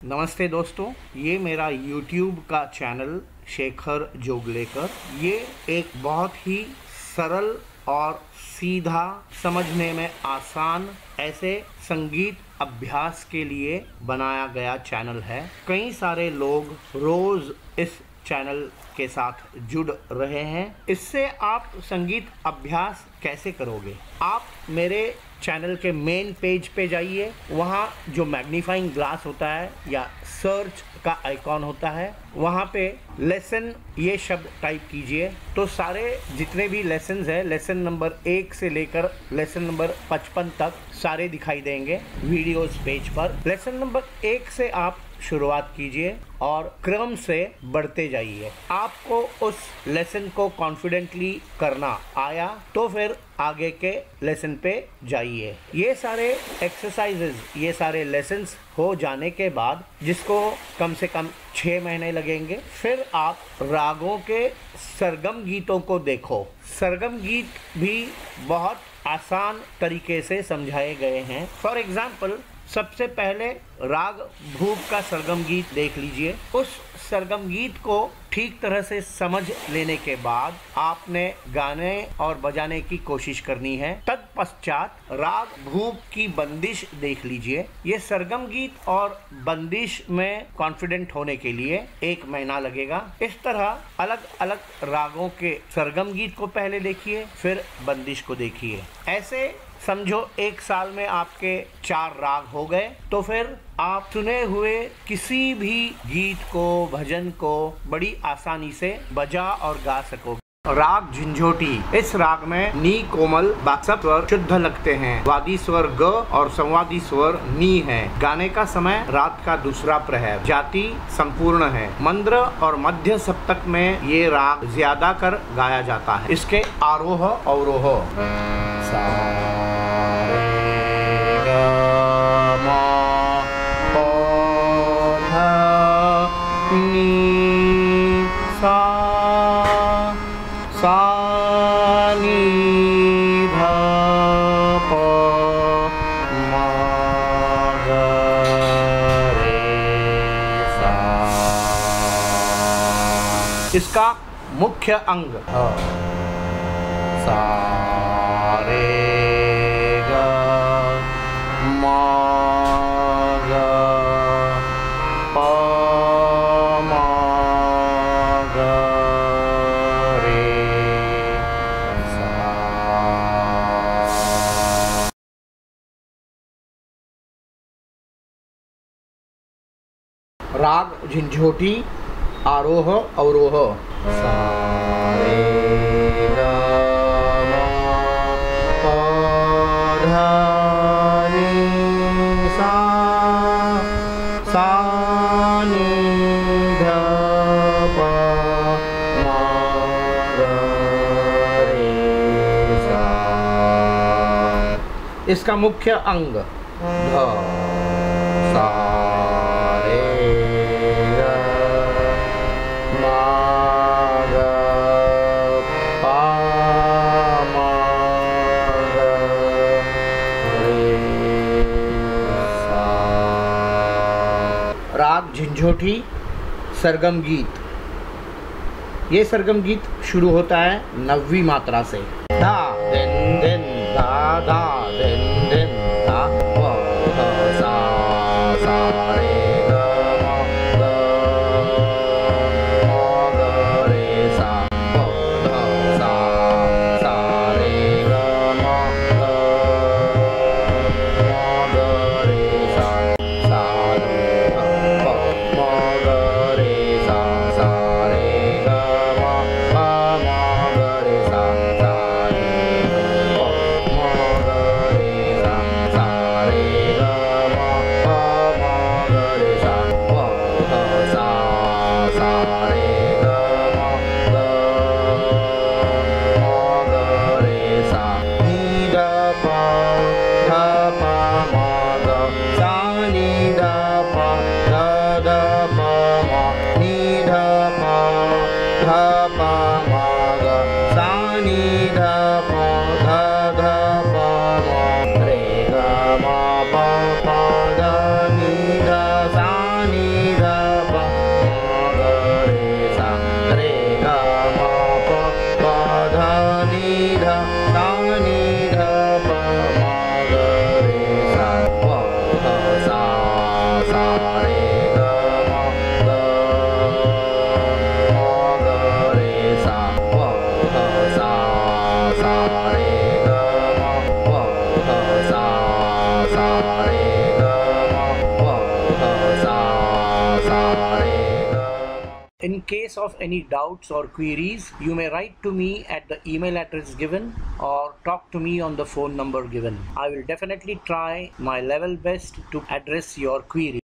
नमस्ते दोस्तों, ये मेरा YouTube का चैनल शेखर जोगलेकर। ये एक बहुत ही सरल और सीधा, समझने में आसान ऐसे संगीत अभ्यास के लिए बनाया गया चैनल है। कई सारे लोग रोज इस चैनल के साथ जुड़ रहे हैं। इससे आप संगीत अभ्यास कैसे करोगे? आप मेरे चैनल के मेन पेज पे जाइए, वहाँ जो मैग्नीफाइंग ग्लास होता है या सर्च का आइकॉन होता है, वहाँ पे लेसन ये शब्द टाइप कीजिए तो सारे जितने भी लेसन्स हैं, लेसन नंबर 1 से लेकर लेसन नंबर 55 तक सारे दिखाई देंगे वीडियोस पेज पर। लेसन नंबर 1 से आप शुरुआत कीजिए और क्रम से बढ़ते जाइए। आपको उस लेसन को कॉन्फिडेंटली करना आया तो फिर आगे के लेसन पे जाइए। ये सारे एक्सरसाइजेज, ये सारे लेसन्स हो जाने के बाद, जिसको कम से कम 6 महीने लगेंगे, फिर आप रागों के सरगम गीतों को देखो। सरगम गीत भी बहुत आसान तरीके से समझाए गए हैं। फॉर एग्जाम्पल, सबसे पहले राग भूप का सरगम गीत देख लीजिए। उस सरगम गीत को ठीक तरह से समझ लेने के बाद आपने गाने और बजाने की कोशिश करनी है। तत्पश्चात राग भूप की बंदिश देख लीजिए। ये सरगम गीत और बंदिश में कॉन्फिडेंट होने के लिए 1 महीना लगेगा। इस तरह अलग अलग रागों के सरगम गीत को पहले देखिए, फिर बंदिश को देखिए। ऐसे समझो 1 साल में आपके 4 राग हो गए, तो फिर आप सुने हुए किसी भी गीत को, भजन को बड़ी आसानी से बजा और गा सकोगे। राग झंझोटी। इस राग में नी कोमल बासप स्वर शुद्ध लगते हैं। वादी स्वर ग और संवादी स्वर नी है। गाने का समय रात का दूसरा प्रहर। जाति संपूर्ण है। मंद्र और मध्य सप्तक में ये राग ज्यादा कर गाया जाता है। इसके आरोह अवरोह इसका मुख्य अंग सा रे ग म ग प म ग रे सा। राग झंझोटी आरोह अवरोह सा रे ग म प ध नि सा सा नि ध प म ग रे सा। इसका मुख्य अंग ध सा राग झंझोटी सरगम गीत। ये सरगम गीत शुरू होता है 9वीं मात्रा से। धा दिन दिन धा धा दिन दिन धा व ध सा सा रे ग म ग रे सा व ध सा सा रे ग म ग रे सा सा रे ग म प प द नि ध सा ni da pa ma ga re sa re ga ma pa pa dha ni dha sa ni dha pa ma ga re sa pa dha sa sa re ga ma ga re sa pa dha sa sa re ga ma pa dha sa sa re ga ma pa dha sa sa re ga. In case of any doubts or queries, you may write to me at the email address given or talk to me on the phone number given. I will definitely try my level best to address your query.